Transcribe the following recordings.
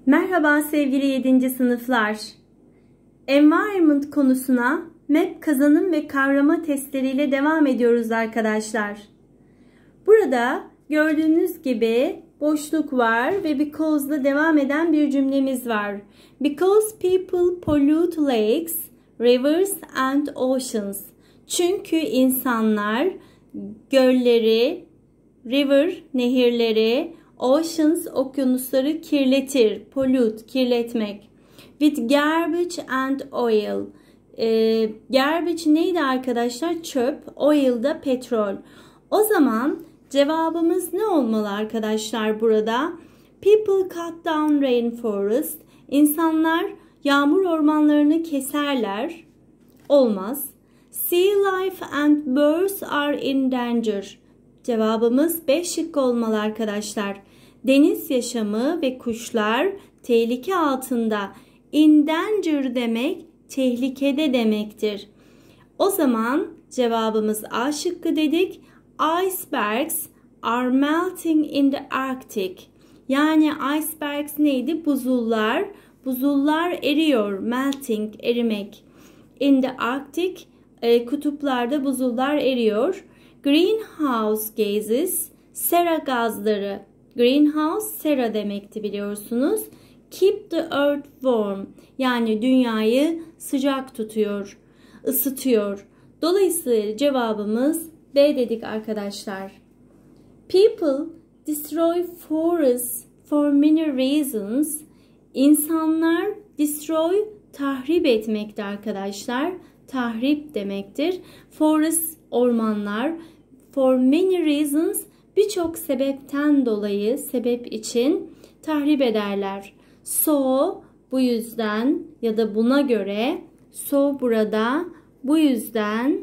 Merhaba sevgili 7. sınıflar. Environment konusuna MEP kazanım ve kavrama testleriyle devam ediyoruz arkadaşlar. Burada gördüğünüz gibi boşluk var ve because'la devam eden bir cümlemiz var. Because people pollute lakes, rivers and oceans. Çünkü insanlar gölleri, river, nehirleri, oceans, okyanusları kirletir. Pollute, kirletmek. With garbage and oil. Garbage neydi arkadaşlar? Çöp. Oil da petrol. O zaman cevabımız ne olmalı arkadaşlar burada? People cut down rainforest. İnsanlar yağmur ormanlarını keserler. Olmaz. Sea life and birds are in danger. Cevabımız 5 şık olmalı arkadaşlar. Deniz yaşamı ve kuşlar tehlike altında. In danger demek tehlikede demektir. O zaman cevabımız A şıkkı dedik. Icebergs are melting in the Arctic. Yani icebergs neydi? Buzullar. Buzullar eriyor. Melting, erimek. In the Arctic, kutuplarda buzullar eriyor. Greenhouse gases, sera gazları. Greenhouse, sera demekti biliyorsunuz. Keep the earth warm, yani dünyayı sıcak tutuyor, ısıtıyor. Dolayısıyla cevabımız B dedik arkadaşlar. People destroy forests for many reasons. İnsanlar destroy, tahrip etmekti arkadaşlar. Tahrip demektir. Forest, ormanlar. For many reasons, birçok sebepten dolayı, sebep için tahrip ederler. So, bu yüzden ya da buna göre. So burada bu yüzden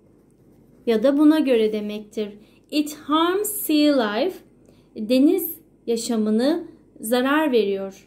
ya da buna göre demektir. It harms sea life. Deniz yaşamını zarar veriyor.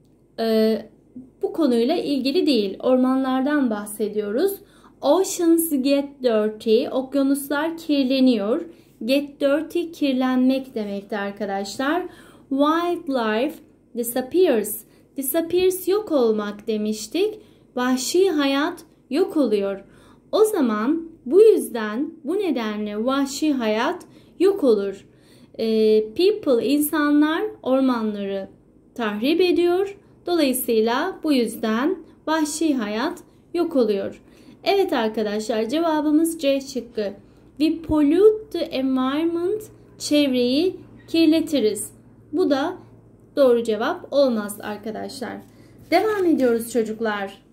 Bu konuyla ilgili değil. Ormanlardan bahsediyoruz. Oceans get dirty. Okyanuslar kirleniyor. Get dirty, kirlenmek demekti arkadaşlar. Wildlife disappears. Disappears, yok olmak demiştik. Vahşi hayat yok oluyor. O zaman bu yüzden, bu nedenle vahşi hayat yok olur. People, insanlar ormanları tahrip ediyor. Dolayısıyla bu yüzden vahşi hayat yok oluyor. Evet arkadaşlar, cevabımız C şıkkı. We pollute the environment. Çevreyi kirletiriz. Bu da doğru cevap olmaz arkadaşlar. Devam ediyoruz çocuklar.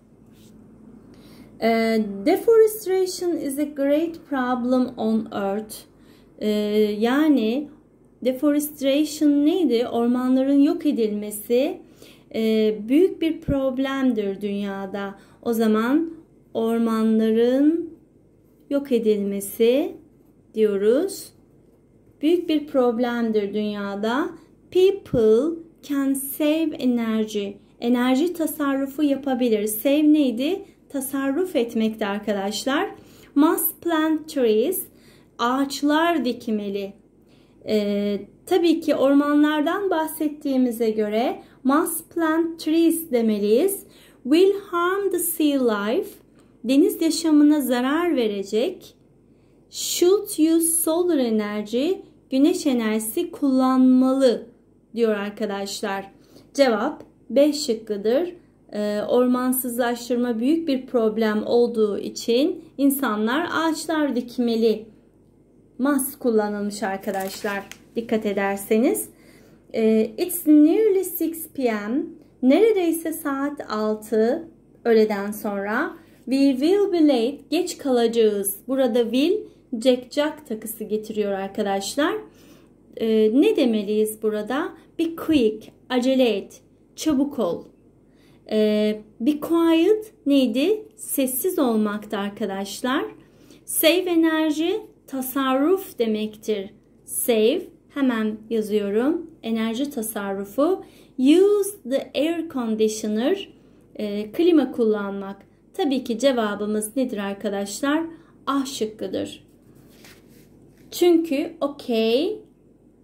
Deforestation is a great problem on earth. Yani deforestation neydi? Ormanların yok edilmesi büyük bir problemdir dünyada. O zaman ormanların yok edilmesi diyoruz. Büyük bir problemdir dünyada. People can save energy. Enerji tasarrufu yapabilir. Save neydi? Tasarruf etmekti arkadaşlar. Must plant trees. Ağaçlar dikmeli. Tabii ki ormanlardan bahsettiğimize göre must plant trees demeliyiz. Will harm the sea life. Deniz yaşamına zarar verecek. Should use solar energy. Güneş enerjisi kullanmalı diyor arkadaşlar. Cevap B şıkkıdır. Ormansızlaştırma büyük bir problem olduğu için insanlar ağaçlar dikmeli. Must kullanılmış arkadaşlar. Dikkat ederseniz. It's nearly 6 p.m. Neredeyse saat 6 öğleden sonra. We will be late. Geç kalacağız. Burada will, jack takısı getiriyor arkadaşlar. Ne demeliyiz burada? Be quick. Acele et. Çabuk ol. Be quiet neydi? Sessiz olmaktı arkadaşlar. Save enerji, tasarruf demektir. Save, hemen yazıyorum. Enerji tasarrufu. Use the air conditioner. Klima kullanmak. Tabii ki cevabımız nedir arkadaşlar? A şıkkıdır. Çünkü okay,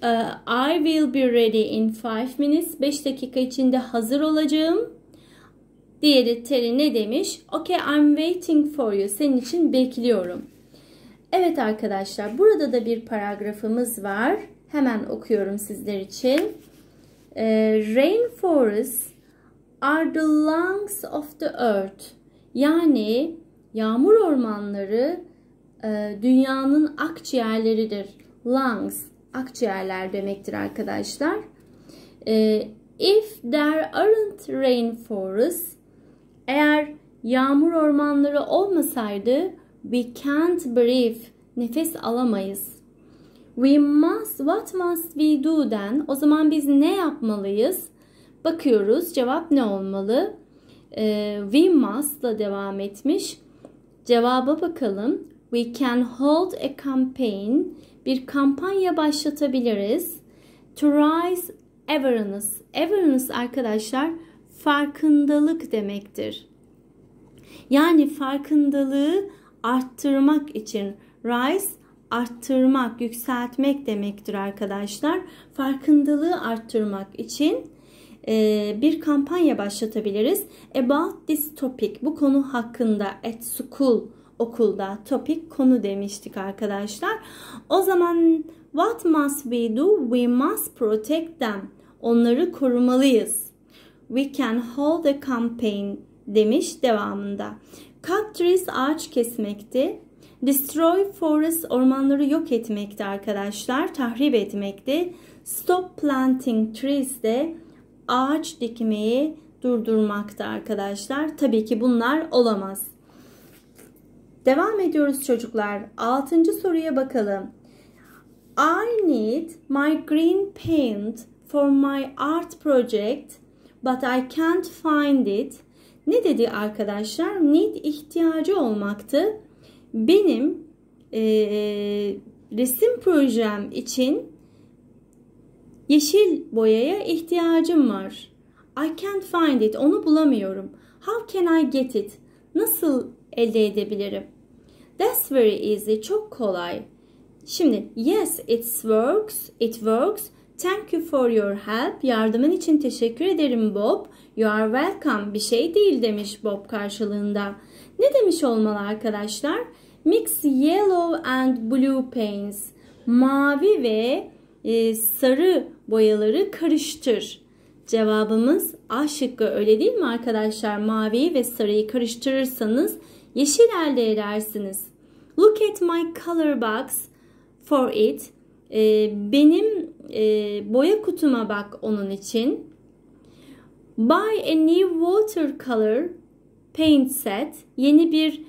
I will be ready in 5 minutes. 5 dakika içinde hazır olacağım. Diğeri Terry ne demiş? Okay, I'm waiting for you. Senin için bekliyorum. Evet arkadaşlar, burada da bir paragrafımız var. Hemen okuyorum sizler için. Rainforests are the lungs of the earth. Yani yağmur ormanları dünyanın akciğerleridir. Lungs, akciğerler demektir arkadaşlar. If there aren't rainforests, eğer yağmur ormanları olmasaydı, we can't breathe, nefes alamayız. What must we do then? O zaman biz ne yapmalıyız? Bakıyoruz, cevap ne olmalı? We must'la devam etmiş. Cevaba bakalım. We can hold a campaign. Bir kampanya başlatabiliriz. To raise awareness. Awareness arkadaşlar farkındalık demektir. Yani farkındalığı arttırmak için. Rise arttırmak, yükseltmek demektir arkadaşlar. Farkındalığı arttırmak için bir kampanya başlatabiliriz. About this topic. Bu konu hakkında. At school. Okulda. Topic konu demiştik arkadaşlar. O zaman what must we do? We must protect them. Onları korumalıyız. We can hold a campaign demiş devamında. Cut trees ağaç kesmekti. Destroy forests ormanları yok etmekti arkadaşlar. Tahrip etmekti. Stop planting trees de ağaç dikmeyi durdurmaktı arkadaşlar. Tabii ki bunlar olamaz. Devam ediyoruz çocuklar. 6. soruya bakalım. I need my green paint for my art project, but I can't find it. Ne dedi arkadaşlar? Need ihtiyacı olmaktı. Benim resim projem için yeşil boyaya ihtiyacım var. I can't find it. Onu bulamıyorum. How can I get it? Nasıl elde edebilirim? That's very easy. Çok kolay. Şimdi yes, it works. It works. Thank you for your help. Yardımın için teşekkür ederim Bob. You are welcome. Bir şey değil demiş Bob karşılığında. Ne demiş olmalı arkadaşlar? Mix yellow and blue paints. Mavi ve sarı boyaları karıştır. Cevabımız A şıkkı, öyle değil mi arkadaşlar? Maviyi ve sarıyı karıştırırsanız yeşil elde edersiniz. Look at my color box for it. Benim boya kutuma bak onun için. Buy a new watercolor paint set. Yeni bir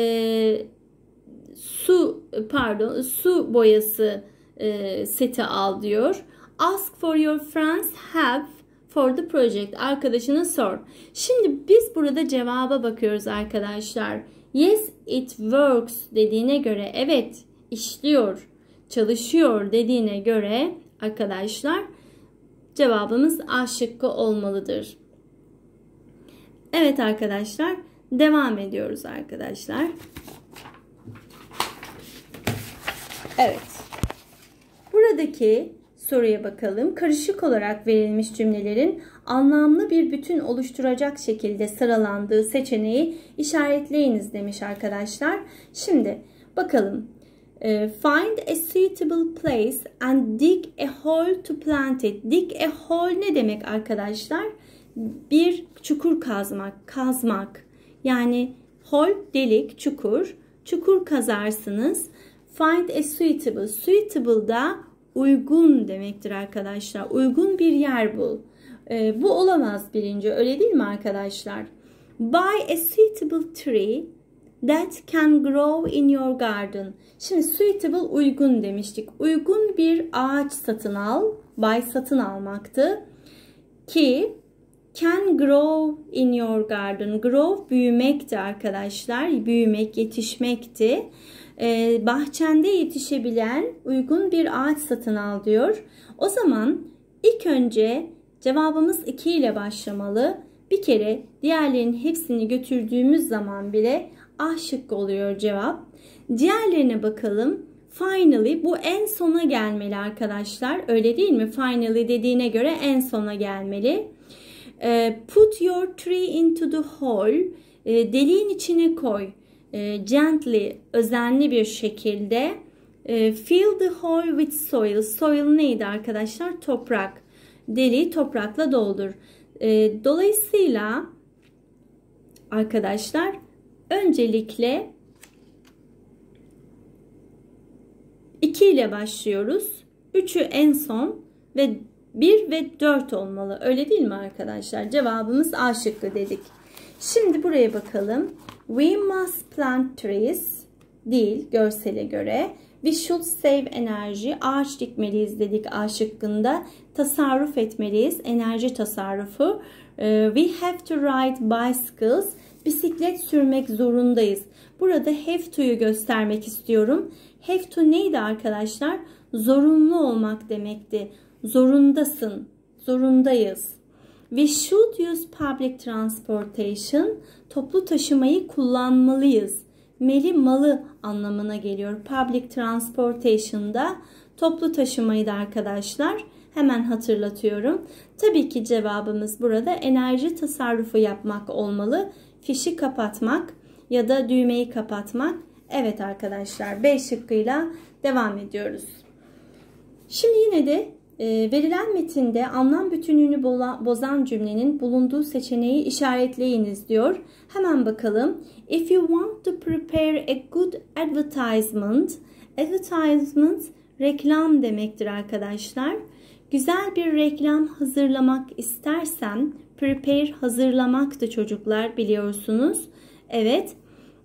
su boyası seti al diyor. Ask for your friends help for the project. Arkadaşına sor. Şimdi biz burada cevaba bakıyoruz arkadaşlar. Yes, it works dediğine göre, evet işliyor, çalışıyor dediğine göre arkadaşlar cevabımız A şıkkı olmalıdır. Evet arkadaşlar, devam ediyoruz arkadaşlar. Evet. Buradaki soruya bakalım. Karışık olarak verilmiş cümlelerin anlamlı bir bütün oluşturacak şekilde sıralandığı seçeneği işaretleyiniz demiş arkadaşlar. Şimdi bakalım. Find a suitable place and dig a hole to plant it. Dig a hole ne demek arkadaşlar? Bir çukur kazmak. Yani hole delik, çukur. Çukur kazarsınız. Find a suitable. Suitable da uygun demektir arkadaşlar. Uygun bir yer bul. Bu olamaz birinci. Öyle değil mi arkadaşlar? Buy a suitable tree that can grow in your garden. Şimdi suitable uygun demiştik. Uygun bir ağaç satın al. Buy satın almaktı. Ki can grow in your garden. Grow büyümekti arkadaşlar. Büyümek, yetişmekti. Bahçende yetişebilen uygun bir ağaç satın al diyor. O zaman ilk önce cevabımız 2 ile başlamalı. Bir kere diğerlerinin hepsini götürdüğümüz zaman bile A şıkkı oluyor cevap. Diğerlerine bakalım. Finally, bu en sona gelmeli arkadaşlar. Öyle değil mi? Finally dediğine göre en sona gelmeli. Put your tree into the hole. Deliğin içine koy. Gently, özenli bir şekilde. Fill the hole with soil. Soil neydi arkadaşlar? Toprak. Deliği toprakla doldur. Dolayısıyla arkadaşlar öncelikle 2 ile başlıyoruz. 3'ü en son ve 1 ve 4 olmalı. Öyle değil mi arkadaşlar? Cevabımız A şıkkı dedik. Şimdi buraya bakalım. We must plant trees değil görsele göre. We should save energy. Ağaç dikmeliyiz dedik A şıkkında. Tasarruf etmeliyiz. Enerji tasarrufu. We have to ride bicycles. Bisiklet sürmek zorundayız. Burada have to'yu göstermek istiyorum. Have to neydi arkadaşlar? Zorunlu olmak demekti. Zorundasın. Zorundayız. We should use public transportation. Toplu taşımayı kullanmalıyız. Meli malı anlamına geliyor. Public transportation'da toplu taşımayı da arkadaşlar hemen hatırlatıyorum. Tabii ki cevabımız burada enerji tasarrufu yapmak olmalı. Fişi kapatmak ya da düğmeyi kapatmak. Evet arkadaşlar, B şıkkıyla devam ediyoruz. Şimdi yine de verilen metinde anlam bütünlüğünü bozan cümlenin bulunduğu seçeneği işaretleyiniz diyor. Hemen bakalım. If you want to prepare a good advertisement. Advertisement reklam demektir arkadaşlar. Güzel bir reklam hazırlamak istersen, prepare hazırlamaktı çocuklar, biliyorsunuz. Evet.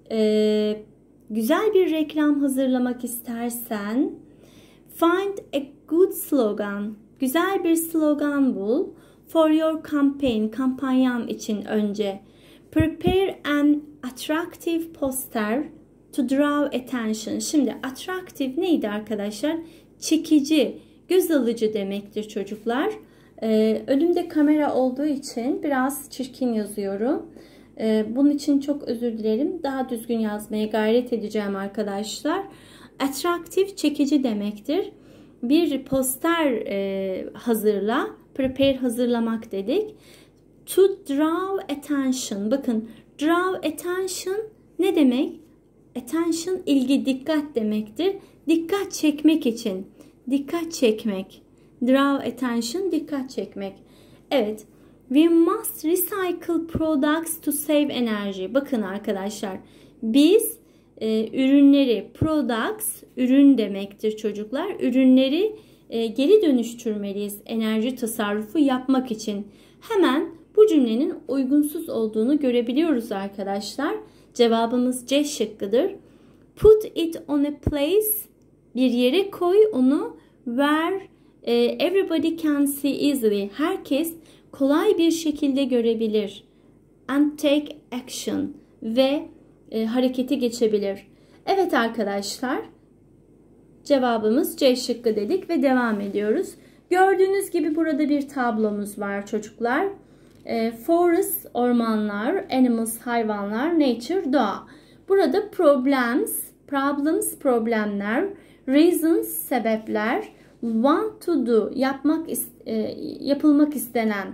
Güzel bir reklam hazırlamak istersen find a good slogan. Güzel bir slogan bul. For your campaign. Kampanyam için önce. Prepare an attractive poster to draw attention. Şimdi attractive neydi arkadaşlar? Çekici, göz alıcı demektir çocuklar. Önümde kamera olduğu için biraz çirkin yazıyorum. Bunun için çok özür dilerim. Daha düzgün yazmaya gayret edeceğim arkadaşlar. Attractive, çekici demektir. Bir poster hazırla. Prepare hazırlamak dedik. To draw attention. Bakın, draw attention ne demek? Attention ilgi, dikkat demektir. Dikkat çekmek için. Dikkat çekmek. Draw attention, dikkat çekmek. Evet. We must recycle products to save energy. Bakın arkadaşlar, biz ürünleri, products, ürün demektir çocuklar. Ürünleri geri dönüştürmeliyiz enerji tasarrufu yapmak için. Hemen bu cümlenin uygunsuz olduğunu görebiliyoruz arkadaşlar. Cevabımız C şıkkıdır. Put it on a place, bir yere koy onu, where everybody can see easily. Herkes kolay bir şekilde görebilir. And take action, ve harekete geçebilir. Evet arkadaşlar, cevabımız C şıkkı dedik ve devam ediyoruz. Gördüğünüz gibi burada bir tablomuz var çocuklar. Forest, ormanlar, animals, hayvanlar, nature, doğa. Burada problems, problemler, reasons, sebepler, want to do, yapılmak istenen.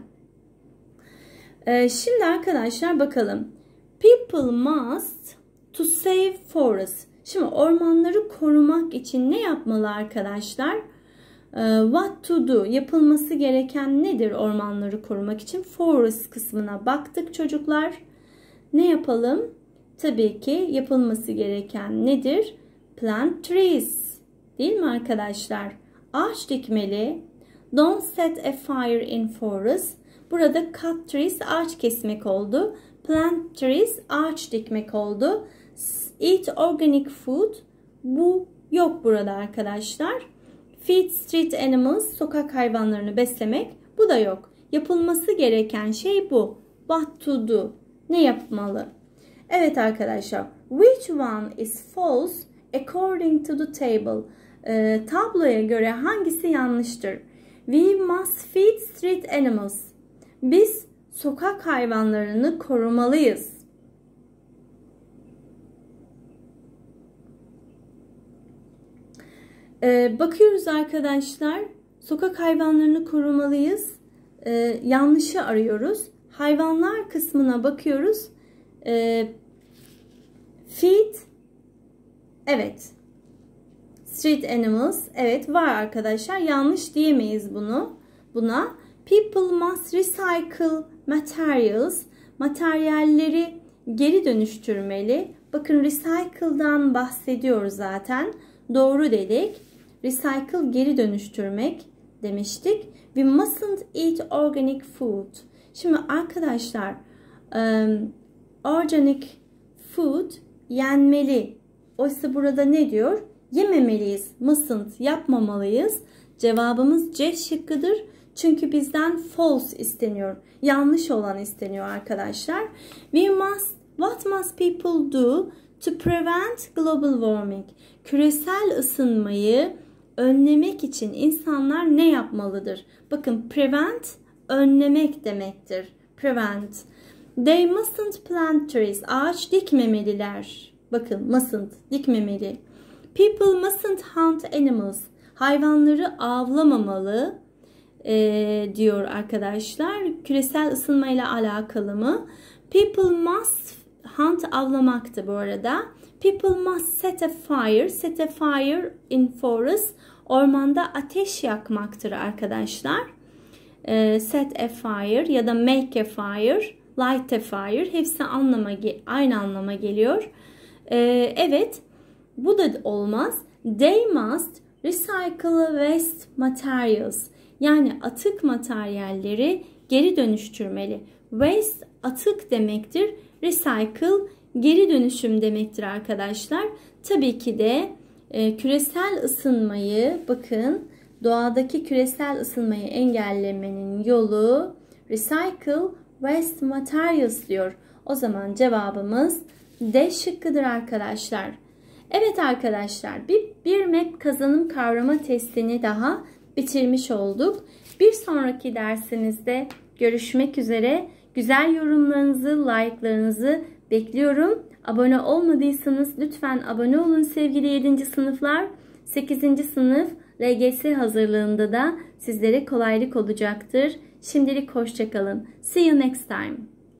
Şimdi arkadaşlar bakalım. People must to save forests. Şimdi ormanları korumak için ne yapmalı arkadaşlar? What to do, yapılması gereken nedir ormanları korumak için? Forest kısmına baktık çocuklar. Ne yapalım? Tabii ki yapılması gereken nedir? Plant trees. Değil mi arkadaşlar? Ağaç dikmeli. Don't set a fire in forest. Burada cut trees, ağaç kesmek oldu. Plant trees, ağaç dikmek oldu. Eat organic food. Bu yok burada arkadaşlar. Feed street animals, sokak hayvanlarını beslemek. Bu da yok. Yapılması gereken şey bu. What to do. Ne yapmalı? Evet arkadaşlar. Which one is false according to the table? Tabloya göre hangisi yanlıştır? We must feed street animals. Biz sokak hayvanlarını korumalıyız. Bakıyoruz arkadaşlar. Sokak hayvanlarını korumalıyız. Yanlışı arıyoruz. Hayvanlar kısmına bakıyoruz. Feed. Evet. Street animals. Evet var arkadaşlar. Yanlış diyemeyiz buna. People must recycle materials. Materyalleri geri dönüştürmeli. Bakın recycle'dan bahsediyor zaten. Doğru dedik. Recycle geri dönüştürmek demiştik. We mustn't eat organic food. Şimdi arkadaşlar organic food yenmeli. Oysa burada ne diyor? Yememeliyiz. Mustn't yapmamalıyız. Cevabımız C şıkkıdır. Çünkü bizden false isteniyor. Yanlış olan isteniyor arkadaşlar. What must people do to prevent global warming? Küresel ısınmayı önlemek için insanlar ne yapmalıdır? Bakın prevent önlemek demektir. Prevent. They mustn't plant trees. Ağaç dikmemeliler. Bakın mustn't dikmemeli. People mustn't hunt animals. Hayvanları avlamamalı diyor arkadaşlar. Küresel ısınmayla alakalı mı? People must hunt avlamaktı bu arada. People must set a fire. Set a fire in forest. Ormanda ateş yakmaktır arkadaşlar. Set a fire ya da make a fire, light a fire. Hepsi aynı anlama geliyor. Evet. Bu da olmaz. They must recycle waste materials. Yani atık materyalleri geri dönüştürmeli. Waste atık demektir. Recycle geri dönüşüm demektir arkadaşlar. Tabii ki de küresel ısınmayı, bakın doğadaki küresel ısınmayı engellemenin yolu recycle waste materials diyor. O zaman cevabımız D şıkkıdır arkadaşlar. Evet arkadaşlar, bir map kazanım kavrama testini daha bitirmiş olduk. Bir sonraki dersimizde görüşmek üzere. Güzel yorumlarınızı, like'larınızı bekliyorum. Abone olmadıysanız lütfen abone olun sevgili 7. sınıflar. 8. sınıf LGS hazırlığında da sizlere kolaylık olacaktır. Şimdilik hoşça kalın. See you next time.